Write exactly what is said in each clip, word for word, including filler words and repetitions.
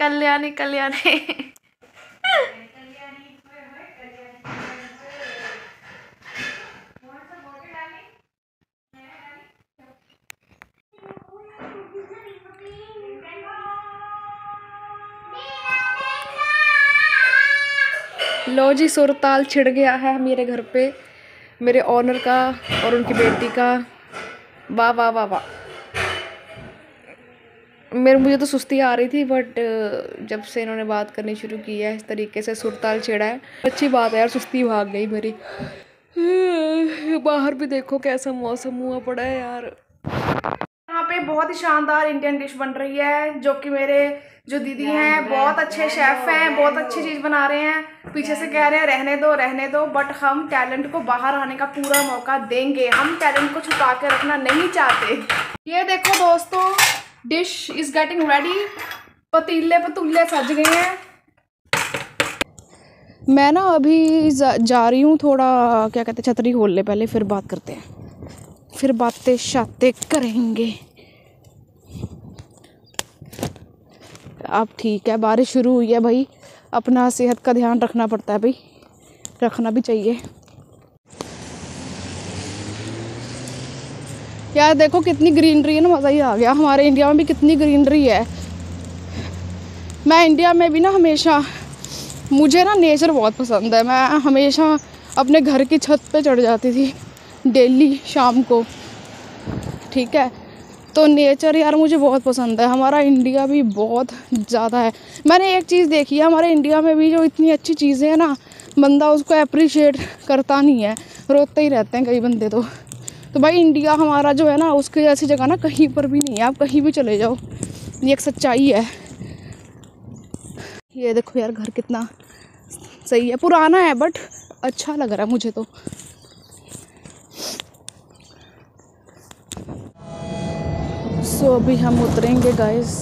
कल्याणी कल्याणी। लो जी, सुरताल छिड़ गया है मेरे घर पे, मेरे ऑनर का और उनकी बेटी का। वाह वाह वाह वाह। मेरे मुझे तो सुस्ती आ रही थी, बट जब से इन्होंने बात करनी शुरू की है इस तरीके से सुरताल छिड़ा है, अच्छी बात है यार, सुस्ती भाग गई मेरी। बाहर भी देखो कैसा मौसम हुआ पड़ा है यार। यहाँ पे बहुत ही शानदार इंडियन डिश बन रही है, जो कि मेरे जो दीदी हैं बहुत अच्छे शेफ हैं, बहुत अच्छी चीज़ बना रहे हैं। पीछे से कह रहे हैं रहने दो रहने दो, बट हम टैलेंट को बाहर आने का पूरा मौका देंगे। हम टैलेंट को छुपा के रखना नहीं चाहते। ये देखो दोस्तों, डिश इज गेटिंग रेडी। पतीले पतूले सज गए हैं। मैं ना अभी जा, जा रही हूँ थोड़ा, क्या कहते हैं, छतरी खोल ले पहले, फिर बात करते हैं, फिर बातें शातें करेंगे। अब ठीक है, बारिश शुरू हुई है भाई, अपना सेहत का ध्यान रखना पड़ता है भाई, रखना भी चाहिए यार। देखो कितनी ग्रीनरी है ना, मज़ा ही आ गया। हमारे इंडिया में भी कितनी ग्रीनरी है। मैं इंडिया में भी ना हमेशा, मुझे ना नेचर बहुत पसंद है। मैं हमेशा अपने घर की छत पे चढ़ जाती थी डेली शाम को, ठीक है। तो नेचर यार मुझे बहुत पसंद है। हमारा इंडिया भी बहुत ज़्यादा है। मैंने एक चीज़ देखी है, हमारे इंडिया में भी जो इतनी अच्छी चीज़ें हैं ना, बंदा उसको अप्रिशिएट करता नहीं है, रोते ही रहते हैं कई बंदे तो। तो भाई इंडिया हमारा जो है ना, उसके जैसी जगह ना कहीं पर भी नहीं है। आप कहीं भी चले जाओ, ये एक सच्चाई है। ये देखो यार, घर कितना सही है, पुराना है बट अच्छा लग रहा है मुझे तो। सो so, अभी हम उतरेंगे गाइस।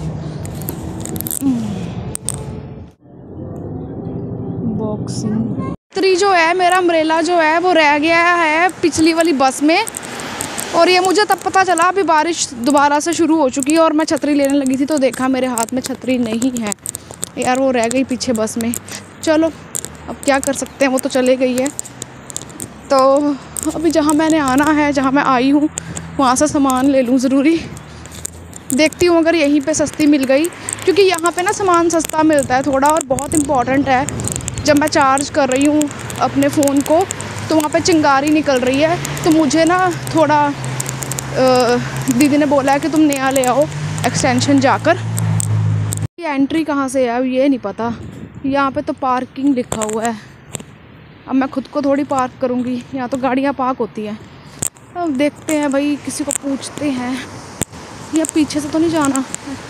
बॉक्सिंग छतरी जो है, मेरा अम्ब्रेला जो है वो रह गया है पिछली वाली बस में, और ये मुझे तब पता चला अभी बारिश दोबारा से शुरू हो चुकी है, और मैं छतरी लेने लगी थी तो देखा मेरे हाथ में छतरी नहीं है यार, वो रह गई पीछे बस में। चलो अब क्या कर सकते हैं, वो तो चले गई है। तो अभी जहाँ मैंने आना है, जहाँ मैं आई हूँ, वहाँ से सामान ले लूँ ज़रूरी। देखती हूँ अगर यहीं पे सस्ती मिल गई, क्योंकि यहाँ पे ना सामान सस्ता मिलता है थोड़ा। और बहुत इम्पॉर्टेंट है, जब मैं चार्ज कर रही हूँ अपने फ़ोन को तो वहाँ पे चिंगारी निकल रही है, तो मुझे ना थोड़ा दीदी ने बोला है कि तुम नया ले आओ एक्सटेंशन जाकर। ये एंट्री कहाँ से है ये नहीं पता। यहाँ पे तो पार्किंग लिखा हुआ है। अब मैं खुद को थोड़ी पार्क करूँगी, यहाँ तो गाड़ियाँ पार्क होती हैं। अब देखते हैं भाई, किसी को पूछते हैं। ये पीछे से तो नहीं जाना।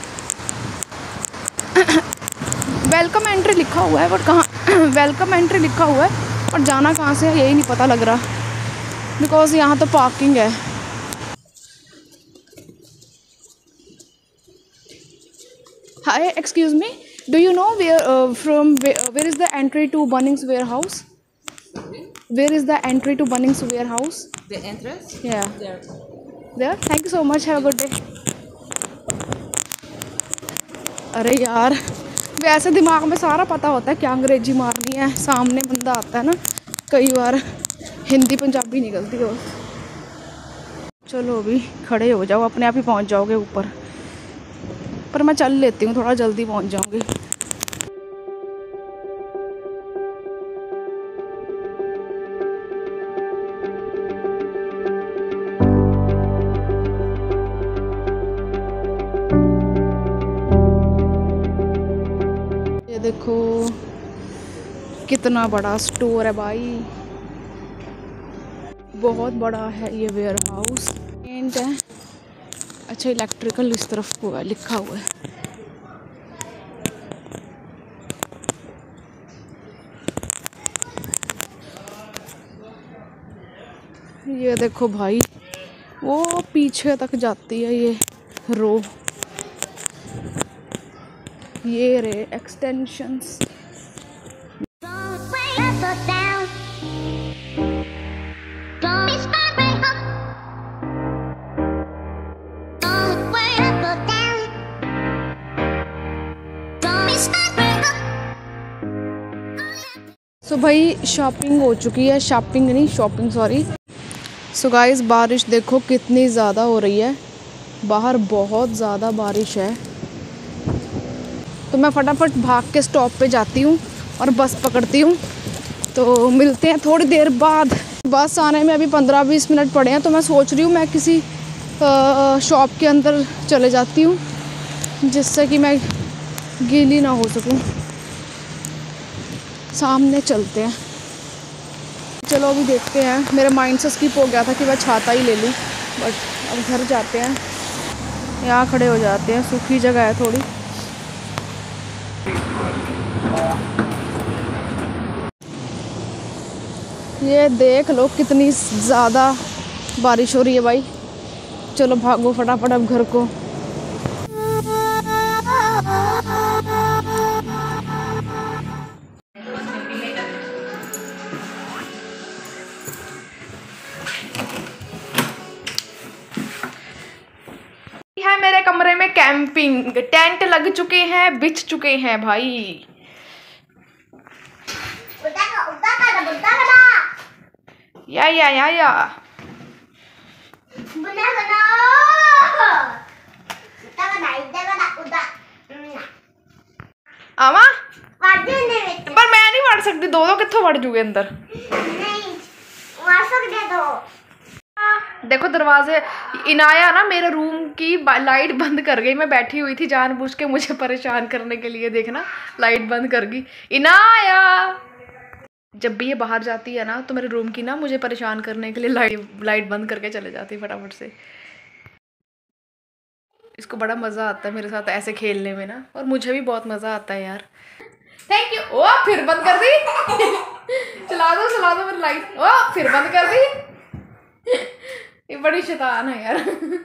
वेलकम एंट्री लिखा हुआ है, बट कहाँ वेलकम एंट्री लिखा हुआ है, और जाना कहाँ से है यही नहीं पता लग रहा, बिकॉज यहाँ तो पार्किंग है। Hi, excuse me, do you know where from where is the entry to Bunnings warehouse? Where is the entry to Bunnings warehouse? The entrance? Yeah. There. There? Thank you so much. Have a good day. अरे यार, वैसे दिमाग में सारा पता होता है क्या अंग्रेजी मारनी है, सामने बंदा आता है ना, कई बार हिंदी पंजाबी निकलती हो। चलो अभी खड़े हो जाओ, अपने आप ही पहुंच जाओगे ऊपर। पर मैं चल लेती हूँ, थोड़ा जल्दी पहुंच जाऊँगी। देखो कितना बड़ा स्टोर है भाई, बहुत बड़ा है ये वेयर हाउस। एंड है, अच्छा इलेक्ट्रिकल इस तरफ हुआ है, लिखा हुआ है। ये देखो भाई, वो पीछे तक जाती है ये रो, ये रे एक्सटेंशंस। सो भाई शॉपिंग हो चुकी है, शॉपिंग नहीं शॉपिंग सॉरी। सो गाइस बारिश देखो कितनी ज़्यादा हो रही है, बाहर बहुत ज़्यादा बारिश है। तो मैं फटाफट भाग के स्टॉप पे जाती हूँ और बस पकड़ती हूँ। तो मिलते हैं थोड़ी देर बाद। बस आने में अभी पंद्रह बीस मिनट पड़े हैं, तो मैं सोच रही हूँ मैं किसी शॉप के अंदर चले जाती हूँ जिससे कि मैं गीली ना हो सकूँ। सामने चलते हैं, चलो अभी देखते हैं। मेरे माइंड से स्किप हो गया था कि मैं छाता ही ले लूँ, बट अब घर जाते हैं। यहाँ खड़े हो जाते हैं, सूखी जगह है थोड़ी। ये देख लो कितनी ज़्यादा बारिश हो रही है भाई। चलो भागो फटाफट अब घर को। है मेरे कमरे में कैंपिंग टेंट लग चुके हैं, बिछ चुके हैं भाई। या या या या आवा पर मैं नहीं वड़ सकती, दो दो कित्थों वड़ जूगे अंदर। देखो दरवाजे, इनाया ना मेरे रूम की लाइट बंद कर गई। मैं बैठी हुई थी जानबूझ के मुझे परेशान करने के लिए, देखना लाइट बंद कर गई इनाया। जब भी ये बाहर जाती है ना तो मेरे रूम की ना मुझे परेशान करने के लिए लाइट लाइट बंद करके चले जाती है फटाफट से। इसको बड़ा मज़ा आता है मेरे साथ ऐसे खेलने में ना, और मुझे भी बहुत मज़ा आता है यार। Thank you. ओ फिर बंद कर दी चला दो चला दो मेरी लाइट। ओ फिर बंद कर दी। ये बड़ी शैतान है यार।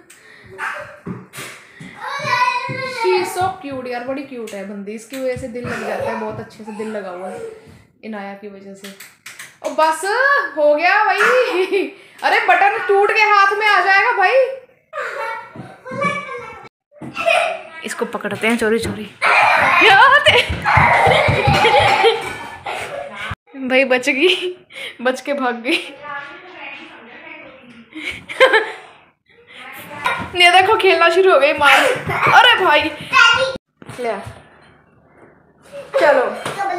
शी इज सो क्यूट यार, बड़ी क्यूट है बंदी। इसकी वजह से दिल लग जाता है, बहुत अच्छे से दिल लगा हुआ है इनाया की वजह से। ओ बस हो गया भाई। अरे बटन टूट के हाथ में आ जाएगा भाई। इसको पकड़ते हैं चोरी चोरी। भाई बच गई, बच के भाग गई। ये देखो खेलना शुरू हो गई मार। अरे भाई ले चलो।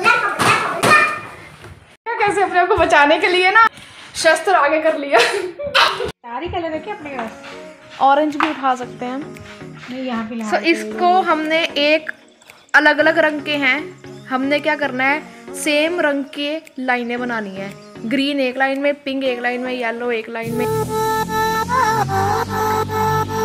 कैसे अपने आप को बचाने के लिए ना शस्त्र आगे कर लिया। सारी कलर है क्या अपने पास? ऑरेंज भी उठा सकते हैं नहीं यहाँ पे। so, इसको हमने एक अलग अलग रंग के हैं, हमने क्या करना है सेम रंग के लाइनें बनानी है। ग्रीन एक लाइन में, पिंक एक लाइन में, येलो एक लाइन में।